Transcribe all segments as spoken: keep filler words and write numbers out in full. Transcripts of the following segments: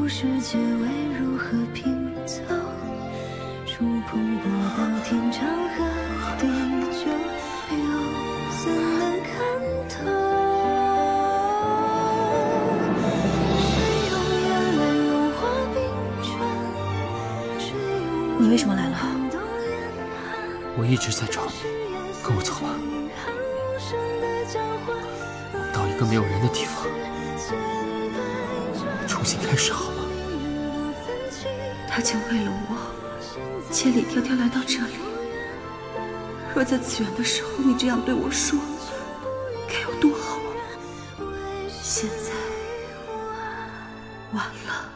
后世界为如何拼凑，触碰不到天长和地久，又怎能看透？谁用眼泪融化冰川？谁用你为什么来了？ 我一直在找你，跟我走吧。我们到一个没有人的地方，重新开始好吗？ 他竟为了我，千里迢迢来到这里。若在此缘的时候你这样对我说，该有多好啊！现在晚了。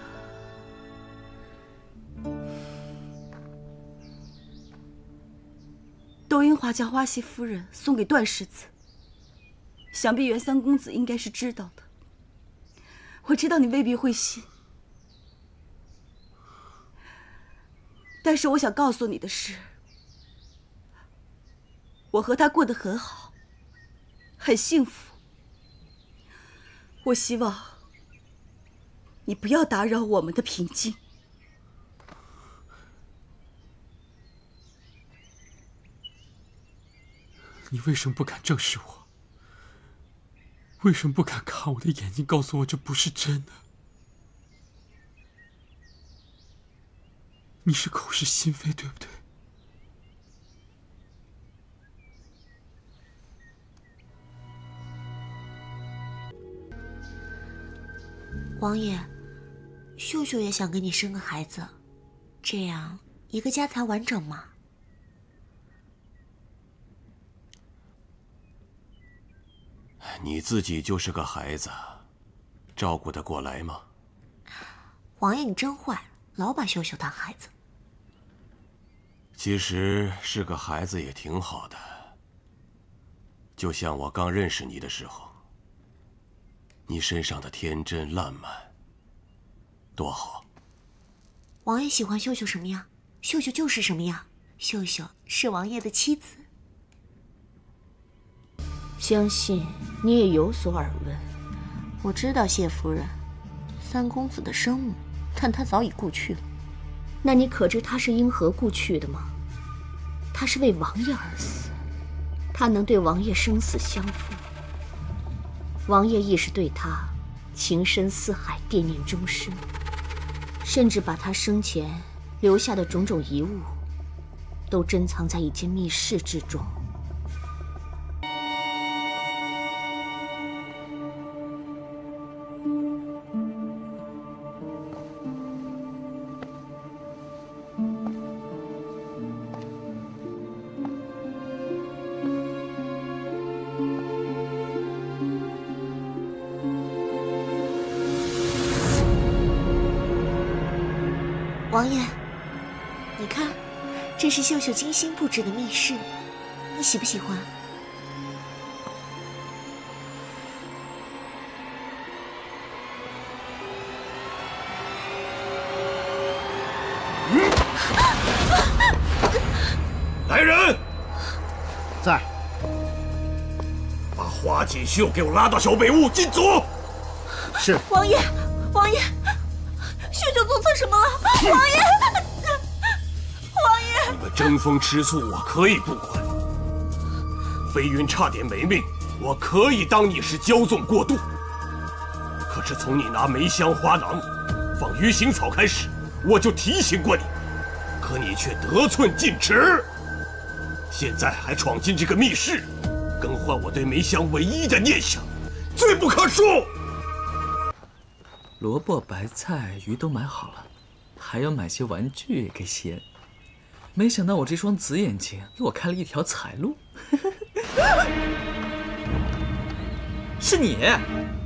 窦英华将花溪夫人送给段世子，想必袁三公子应该是知道的。我知道你未必会信，但是我想告诉你的是，我和他过得很好，很幸福。我希望你不要打扰我们的平静。 你为什么不敢正视我？为什么不敢看我的眼睛，告诉我这不是真的？你是口是心非，对不对？ 王爷，秀秀也想给你生个孩子，这样一个家才完整嘛。 你自己就是个孩子，照顾得过来吗？ 王爷，你真坏，老把秀秀当孩子。 其实是个孩子也挺好的，就像我刚认识你的时候，你身上的天真烂漫，多好。 王爷喜欢秀秀什么样，秀秀就是什么样。秀秀是王爷的妻子。 相信你也有所耳闻。 我知道谢夫人，三公子的生母，但他早已故去了。 那你可知他是因何故去的吗？他是为王爷而死，他能对王爷生死相负，王爷亦是对他情深似海，惦念终生，甚至把他生前留下的种种遗物，都珍藏在一间密室之中。 王爷，你看，这是秀秀精心布置的密室，你喜不喜欢？ 来人， 在。 把花锦绣给我拉到小北屋禁足。 是。 王爷，王爷。秀秀做错什么了？王爷，王爷！ 你们争风吃醋，我可以不管。飞云差点没命，我可以当你是骄纵过度。可是从你拿梅香花囊放鱼腥草开始，我就提醒过你，可你却得寸进尺。现在还闯进这个密室，更换我对梅香唯一的念想，罪不可恕。 萝卜、白菜、鱼都买好了，还要买些玩具给贤。没想到我这双紫眼睛给我开了一条财路。是你！